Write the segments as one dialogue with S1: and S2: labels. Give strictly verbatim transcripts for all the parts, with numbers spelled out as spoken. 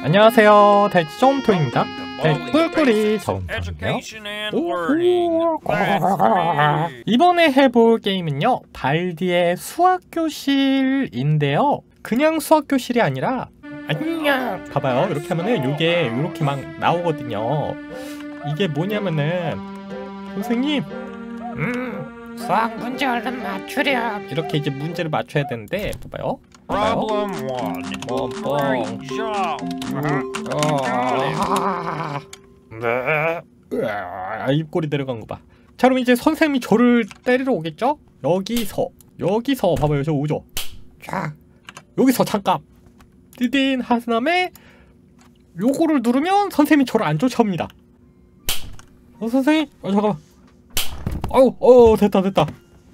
S1: 안녕하세요, 돼지 점토입니다. 돼지 꿀꿀이 점토인데요. 이번에 해볼 게임은요, 발디의 수학교실인데요. 그냥 수학교실이 아니라 안녕! 봐봐요, 이렇게 하면은 요게 이렇게 막 나오거든요. 이게 뭐냐면은 선생님 음 수학 문제 얼른 맞추렴, 이렇게 이제 문제를 맞춰야 되는데 봐봐요. 봐봐요. 뻥뻥. 아, 입꼬리 내려간 거 봐. 자, 그럼 이제 선생님이 저를 때리러 오겠죠? 여기서 여기서 봐봐요, 저 오죠? 자, 여기서 잠깐 띠딘 한 다음에 요거를 누르면 선생님이 저를 안 쫓아옵니다. 어, 선생님? 어, 잠깐만. 어우, 어, 됐다, 됐다.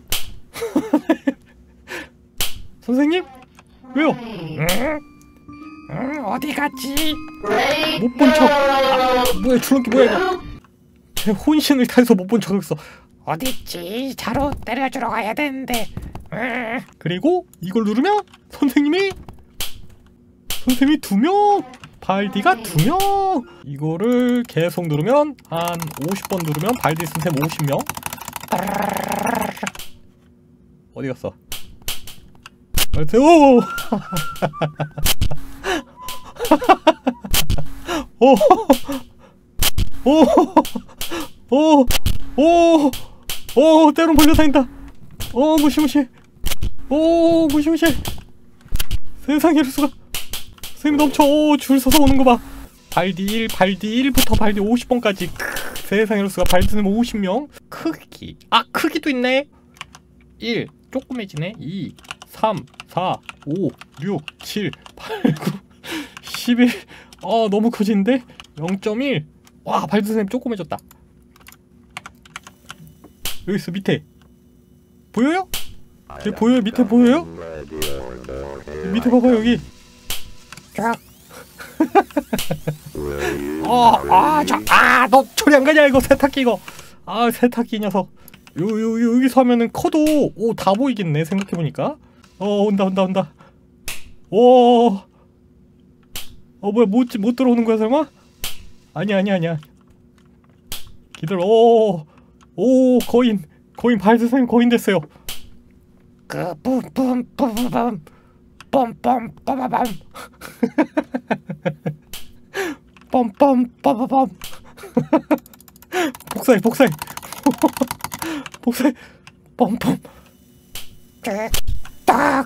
S1: 선생님? 왜요? 응? 응? 어디 갔지? 못 본 척. 아, 뭐야, 줄넘기 뭐야, 이거. 제 혼신을 다해서 못 본 척했어. 어딨지? 자로 때려주러 가야 되는데. 응. 그리고 이걸 누르면 선생님이 선생님이 두 명! 발디가 두 명! 이거를 계속 누르면 한 오십 번 누르면 발디 선생님 오십 명. 어디 갔어? 발디, 오! 오! 오! 오! 오! 오! 때론 벌려다닌다! 오! 무시무시! 오! 무시무시! 세상에, 이럴 수가! 선생님 넘쳐! 오! 줄 서서 오는 거 봐! 발디 일, 발디 일부터 발디 오십 번까지. 크, 세상에, 이럴 수가! 발디는 오십 명. 크기. 아! 크기도 있네! 일. 조그매지네. 이. 삼. 사. 오. 육. 칠. 팔. 구. 십일. 아, 너무 커지는데? 영 점 일. 와, 발디 선생님 조그매졌다. 여기 있어, 밑에. 보여요? 여기 보여요? 밑에 보여요? 밑에 봐봐, 여기. 쫙. 어, 아, 저, 아, 너 저리 안 가냐, 이거 세탁기 이거. 아, 세탁기 녀석. 요, 요, 요, 여기서 하면은 커도, 오, 다 보이겠네, 생각해보니까. 어, 온다, 온다, 온다. 오. 어, 뭐야, 못, 못 들어오는 거야, 설마? 아니야, 아니야, 아니야. 기다려, 오. 오, 거인. 거인, 발드 선생님 거인 됐어요. 그, 뿜뿜, 뿜뿜. 뻔뻔 빠바밤. 뻔뻔 빠바밤. 복사해, 복사해. 복사해. 뻔뻔. 딱.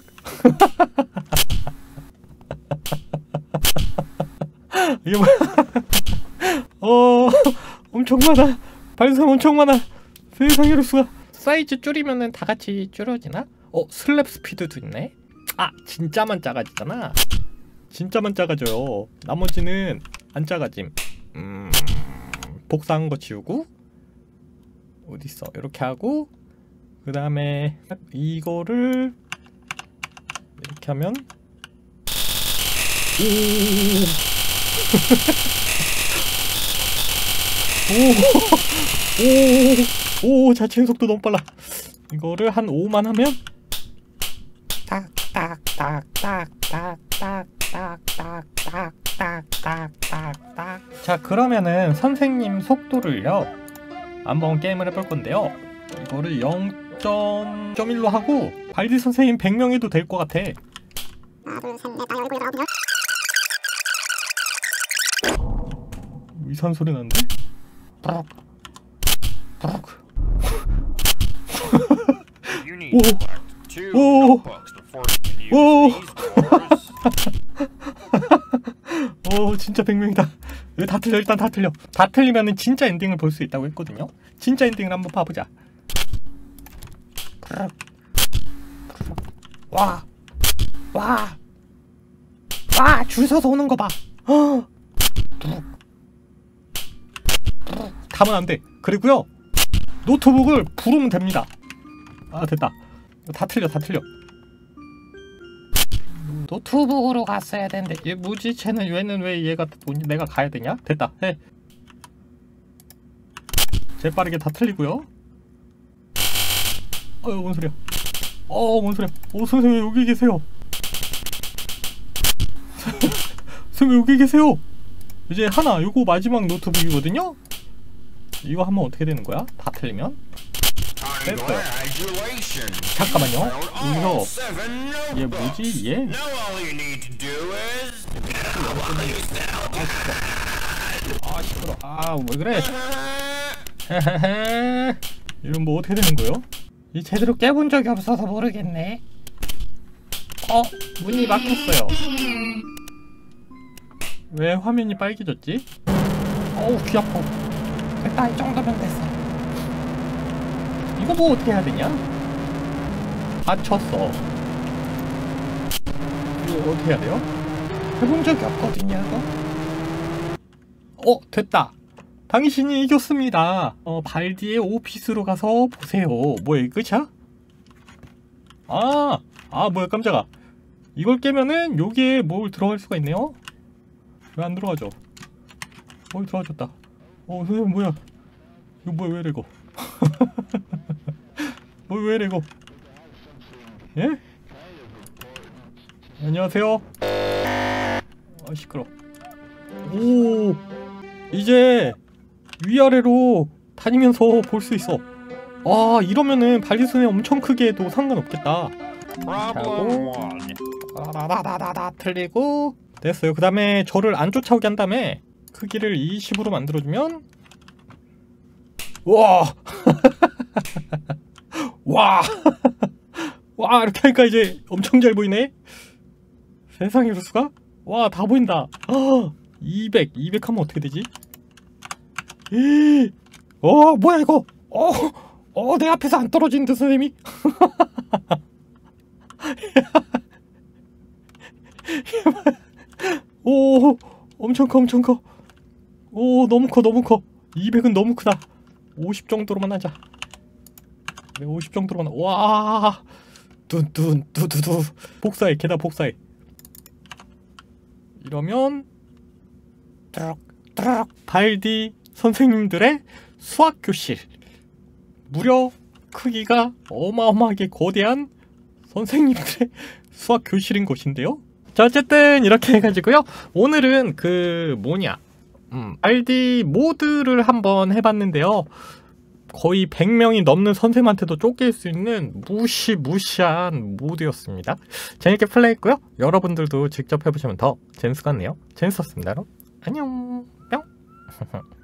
S1: 이게 뭐야? 어, 엄청 많아. 발성 엄청 많아. 세상에, 이럴 수가. 사이즈 줄이면은 다 같이 줄어지나? 어, 슬랩 스피드도 있네. 아, 진짜만 작아지잖아. 진짜만 작아져요. 나머지는 안 작아짐. 음... 복사한 거 지우고 어딨어? 이렇게 하고 그 다음에 이거를 이렇게 하면 오! 오! 오! 자체인 속도 너무 빨라. 이거를 한 오만 하면 딱딱딱딱딱딱딱딱딱딱딱딱. 자, 그러면은 선생님 속도를요 한번 게임을 해볼 건데요. 이거를 영 점 일로 하고 발디 선생님 백 명 해도 될 것 같아. 이상한 소리 나는데? 브룩 브룩. 오! 오! 오! 오, 진짜 백 명이다. 이거 다 틀려, 일단 다 틀려. 다 틀리면은 진짜 엔딩을 볼 수 있다고 했거든요. 진짜 엔딩을 한번 봐보자. 와! 와! 와! 줄 서서 오는 거 봐! 담으면 안 돼. 그리고요, 노트북을 부르면 됩니다. 아, 됐다. 다 틀려, 다 틀려. 노트북으로 갔어야 되는데 얘 뭐지? 쟤는 왜는 왜 얘가 내가 가야 되냐? 됐다, 해. 재빠르게 다 틀리고요. 어휴, 뭔 소리야? 어, 뭔 소리야? 오, 선생님 여기 계세요. 선생님 여기 계세요. 이제 하나, 요거 마지막 노트북이거든요. 이거 하면 어떻게 되는 거야? 다 틀리면? 됐어요. 잠깐만요. 여기서 얘 뭐지? 얘? 아 시끄러. 아 왜 그래? 헤헤헤. 이건 뭐 어떻게 되는 거예요? 이 제대로 깨본 적이 없어서 모르겠네. 어? 문이 막혔어요. 왜 화면이 빨개졌지? 어우 귀 아파. 됐다, 이 정도면 됐어. 이거 뭐 어떻게 해야 되냐? 다쳤어. 이거 어떻게 해야 돼요? 해본 적이 없거든요 이거. 어? 됐다. 당신이 이겼습니다. 어, 발디의 오피스로 가서 보세요. 뭐야 이게 끝이야? 아, 아 뭐야 깜짝아. 이걸 깨면은 여기에 뭘 들어갈 수가 있네요? 왜 안 들어가죠? 어 들어가졌다. 어 선생님 뭐야 이거 뭐야 왜 이래 이거. 뭐 왜 이래 이거. 예? 안녕하세요. 아 시끄러. 오 이제 위아래로 다니면서 볼 수 있어. 아 이러면은 발리손에 엄청 크게 해도 상관없겠다. 하고 다다다다다 틀리고 됐어요. 그 다음에 저를 안 쫓아오게 한 다음에 크기를 이십으로 만들어주면 와 와 와 이렇게 하니까 이제 엄청 잘 보이네. 세상에 이럴 수가? 와 다 보인다. 어, 이백 이백 하면 어떻게 되지? 에이, 어 뭐야 이거. 어, 어 내 앞에서 안 떨어지는데 선생님이. 오 엄청 커 엄청 커. 오 너무 커 너무 커. 이백은 너무 크다. 오십 정도로만 하자. 네, 오십 정도로만. 와 뚠뚠 뚜두두. 복사해 게다 복사해. 이러면 뚜룩 뚜룩 발디 선생님들의 수학교실. 무려 크기가 어마어마하게 거대한 선생님들의 수학교실인 것인데요. 자 어쨌든 이렇게 해가지고요. 오늘은 그 뭐냐 음, 발디 모드를 한번 해봤는데요. 거의 백 명이 넘는 선생님한테도 쫓길 수 있는 무시무시한 모드였습니다. 재밌게 플레이했고요. 여러분들도 직접 해보시면 더 재밌을 것 같네요. 재밌었습니다. 안녕 뿅.